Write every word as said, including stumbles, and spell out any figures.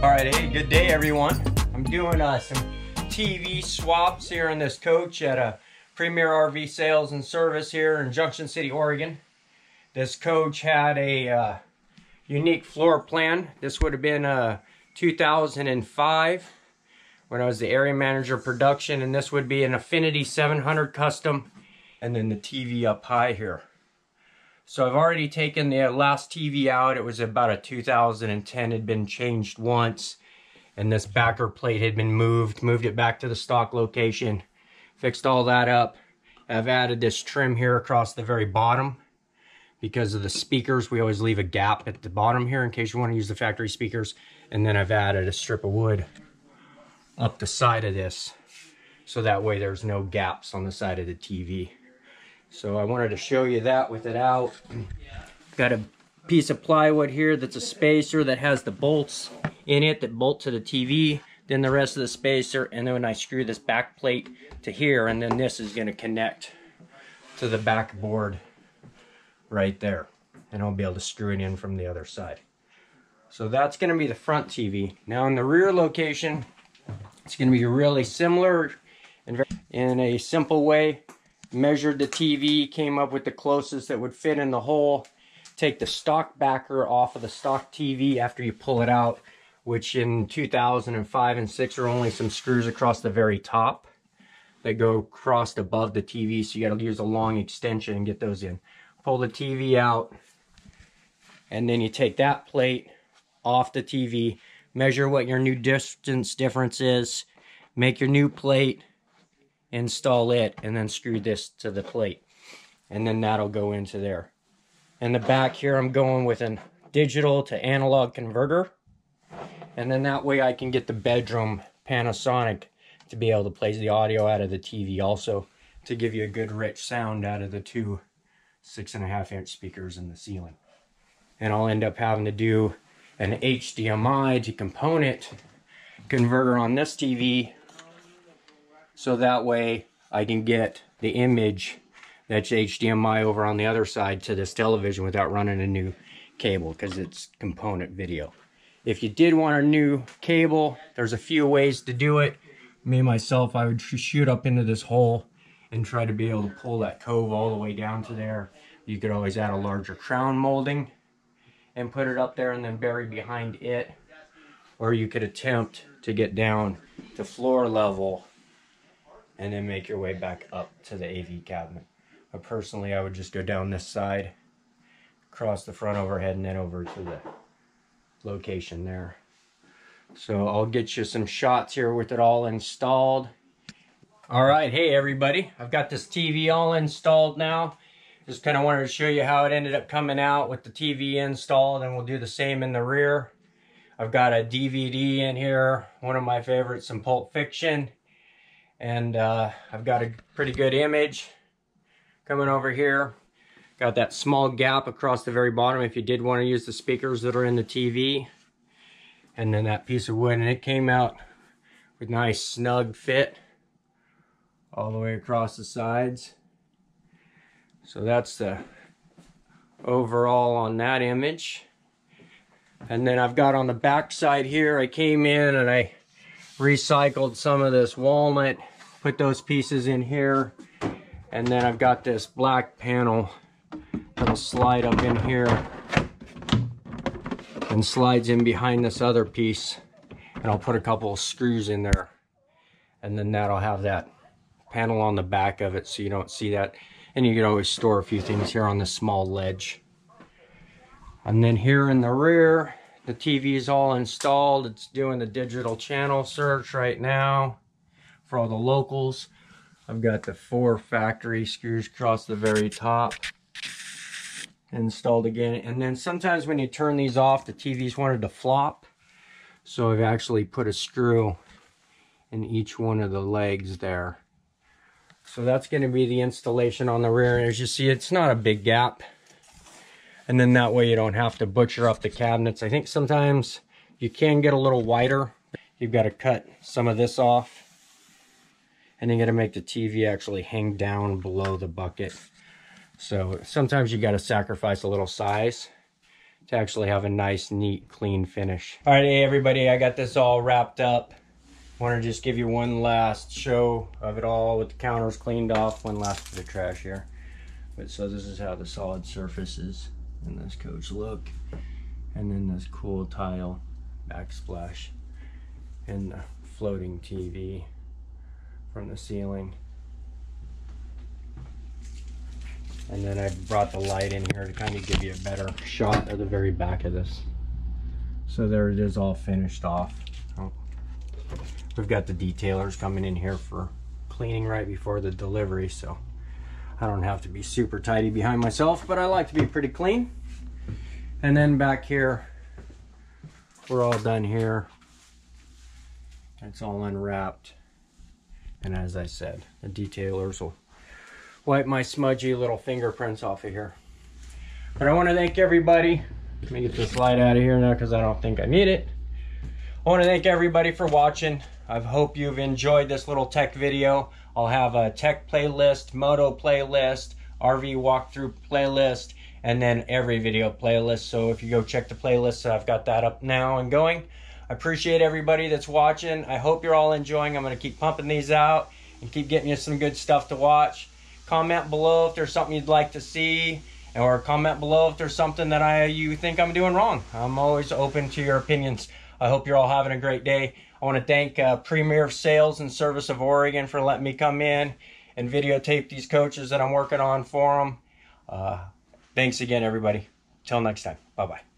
Alright, hey, good day everyone. I'm doing uh, some T V swaps here in this coach at a Premier R V Sales and Service here in Junction City, Oregon. This coach had a uh, unique floor plan. This would have been uh, two thousand five when I was the area manager of production, and this would be an Affinity seven hundred custom, and then the T V up high here. So I've already taken the last T V out. It was about a two thousand ten, had been changed once, and this backer plate had been moved, moved it back to the stock location, fixed all that up. I've added this trim here across the very bottom. Because of the speakers, we always leave a gap at the bottom here in case you want to use the factory speakers. And then I've added a strip of wood up the side of this, so that way there's no gaps on the side of the T V. So I wanted to show you that with it out. Got a piece of plywood here that's a spacer that has the bolts in it that bolt to the T V, then the rest of the spacer, and then when I screw this back plate to here, and then this is going to connect to the back board right there, and I'll be able to screw it in from the other side. So that's going to be the front T V. Now in the rear location, it's going to be really similar and very, in a simple way. Measured the T V, came up with the closest that would fit in the hole. Take the stock backer off of the stock T V after you pull it out, which in two thousand five and six are only some screws across the very top that go across above the T V, so you got to use a long extension and get those in. Pull the T V out, and then you take that plate off the T V, measure what your new distance difference is, make your new plate, install it, and then screw this to the plate, and then that'll go into there. In the back here, I'm going with a digital to analog converter, and then that way I can get the bedroom Panasonic to be able to play the audio out of the T V also, to give you a good rich sound out of the two six and a half inch speakers in the ceiling. And I'll end up having to do an H D M I to component converter on this T V, so that way I can get the image that's H D M I over on the other side to this television without running a new cable, because it's component video. If you did want a new cable, there's a few ways to do it. Me myself, I would shoot up into this hole and try to be able to pull that cove all the way down to there. You could always add a larger crown molding and put it up there and then bury behind it. Or you could attempt to get down to floor level and then make your way back up to the A V cabinet. But personally, I would just go down this side, across the front overhead, and then over to the location there. So I'll get you some shots here with it all installed. Alright, hey everybody, I've got this T V all installed now. Just kind of wanted to show you how it ended up coming out with the T V installed, and we'll do the same in the rear. I've got a D V D in here, one of my favorites, some Pulp Fiction. And uh, I've got a pretty good image coming over here. Got that small gap across the very bottom if you did want to use the speakers that are in the T V. And then that piece of wood, and it came out with nice snug fit all the way across the sides. So that's the overall on that image. And then I've got on the back side here, I came in and I recycled some of this walnut, put those pieces in here, and then I've got this black panel that'll slide up in here and slides in behind this other piece, and I'll put a couple of screws in there, and then that'll have that panel on the back of it so you don't see that. And you can always store a few things here on this small ledge. And then here in the rear, the T V is all installed. It's doing the digital channel search right now for all the locals. I've got the four factory screws across the very top installed again. And then sometimes when you turn these off, the T Vs wanted to flop. So I've actually put a screw in each one of the legs there. So that's going to be the installation on the rear. And as you see, it's not a big gap. And then that way you don't have to butcher up the cabinets. I think sometimes you can get a little wider. You've got to cut some of this off. And then you got to make the T V actually hang down below the bucket. So sometimes you got to sacrifice a little size to actually have a nice, neat, clean finish. All right, hey everybody, I got this all wrapped up. Want to just give you one last show of it all with the counters cleaned off. One last bit of trash here. But so this is how the solid surfaces in this coach look. And then this cool tile backsplash and the floating T V from the ceiling. And then I brought the light in here to kind of give you a better shot of the very back of this. So there it is, all finished off. Oh. We've got the detailers coming in here for cleaning right before the delivery, so I don't have to be super tidy behind myself, but I like to be pretty clean. And then back here, we're all done here. It's all unwrapped. And as I said, the detailers will wipe my smudgy little fingerprints off of here. But I want to thank everybody. Let me get this light out of here now because I don't think I need it. I want to thank everybody for watching. I hope you've enjoyed this little tech video. I'll have a tech playlist, moto playlist, R V walkthrough playlist, and then every video playlist. So if you go check the playlist, I've got that up now and going. I appreciate everybody that's watching. I hope you're all enjoying. I'm going to keep pumping these out and keep getting you some good stuff to watch. Comment below if there's something you'd like to see, or comment below if there's something that I you think I'm doing wrong. I'm always open to your opinions. I hope you're all having a great day. I want to thank uh, Premier Sales and Service of Oregon for letting me come in and videotape these coaches that I'm working on for them. Uh, thanks again, everybody. Till next time. Bye-bye.